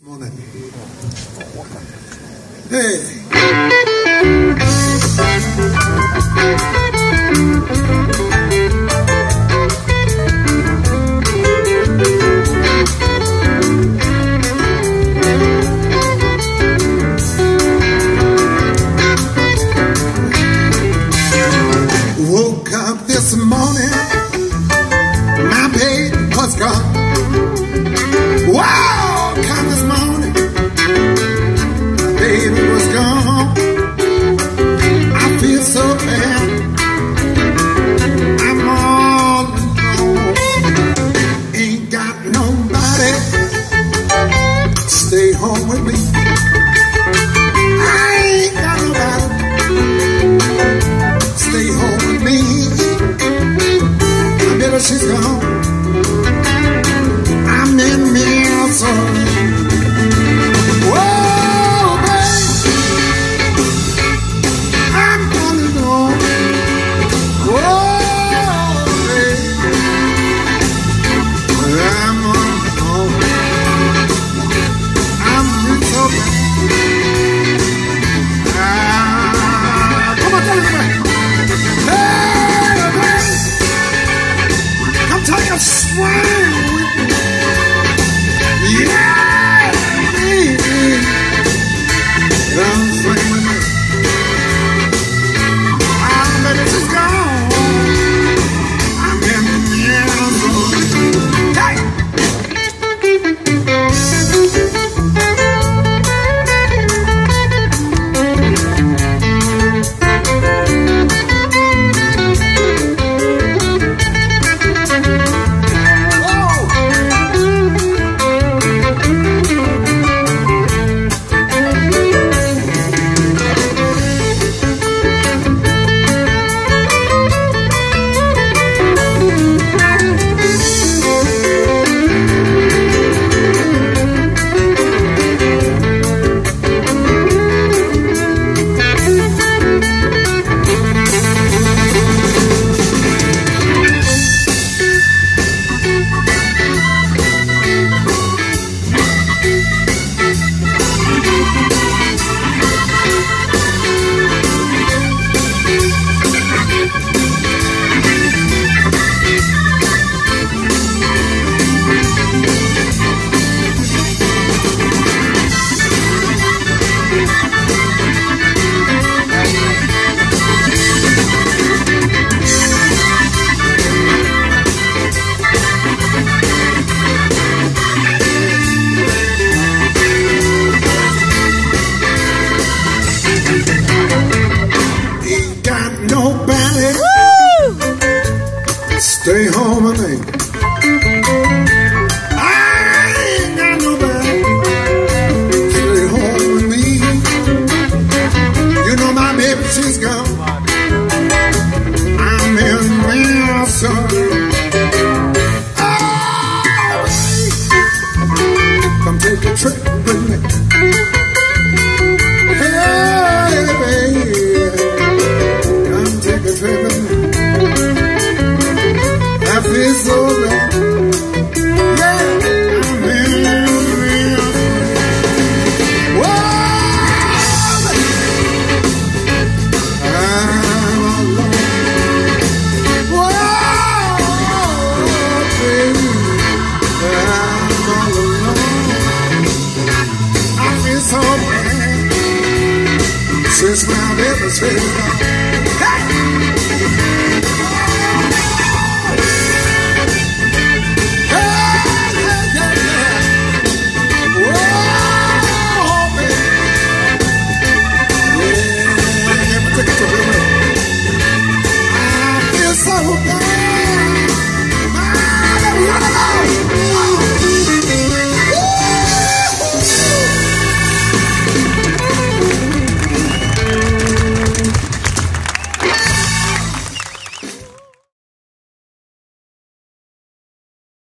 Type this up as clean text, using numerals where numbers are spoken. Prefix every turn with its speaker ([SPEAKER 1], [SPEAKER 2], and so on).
[SPEAKER 1] Morning. Hey. Woke up this morning, my baby was gone. Wow, come this morning, my baby was gone. I feel so bad, I'm all alone. Ain't got nobody, stay home with me. I ain't got nobody, stay home with me. I bet her she's gone. I'm in Minnesota. Whoa, baby, I'm gonna go. Whoa, baby, I'm gonna go. I'm in so bad. Come on, tell me. Hey, baby, come take a swing with me. Yeah, baby, come swing with me. I'm ready to go. I'm in the hey. Stay home with me. I ain't got nobody. Stay home with me. You know my baby, she's gone. I'm in Minnesota. Oh, come take a trip with me. Hey, baby, come take a trip with me. I feel so bad. Yeah, I'm in. Whoa, I'm alone. Whoa, baby, I'm all alone. I feel so bad since my baby said